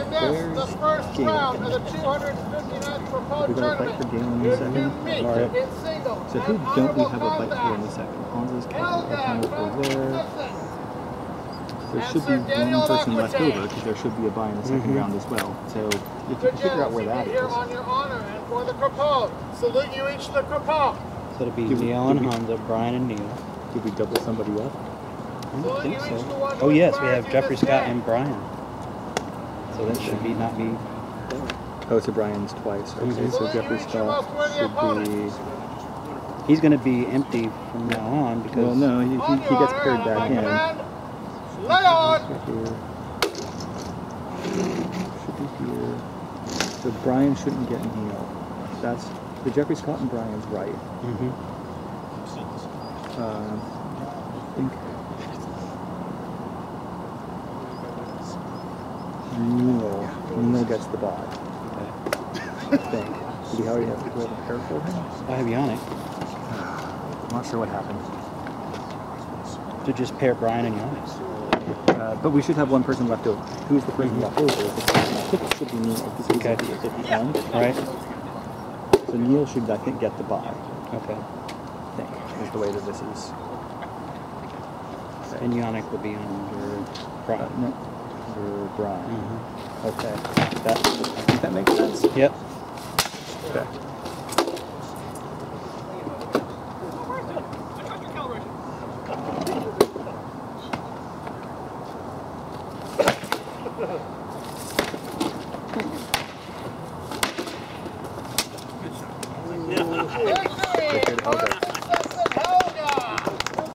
And this, the first round of the 259th proposed tournament. We're going to fight for Galen in the second. All right. In singles. So who don't we have a fight for in the second? Hansa's accounted for there. There should be one person left over because there should be a bye in the second round as well. So if you can figure out where that is. Here on your honor and for the Crapaud. Salute you each the Crapaud. So it'll be Neil and Hansa, Brian and Neil. Did we double somebody up? I don't think so. Oh yes, we have Jeffrey Scott and Brian. So that should be not be. Oh, so Brian's twice. Okay, so Jeffrey Scott should be. He's going to be empty from now on because. Well, no, he gets paired back in. Lay on. Should be here. So Brian shouldn't get Neil. That's the Jeffrey Scott and Brian's right. I think Neil gets the bot. Okay. I think. Did he already have to go over pair for him? I have Yannick. I'm not sure what happened. To just pair Brian and Yannick. But we should have one person left over. Who's the person left over? I think it should be Neil because he's at the end. Right. So Neil should, I think, get the bye. Okay. I think is the way that this is. And Yannick will be under Brian. No, under Brian. Okay. I think that makes sense. Yep. Okay.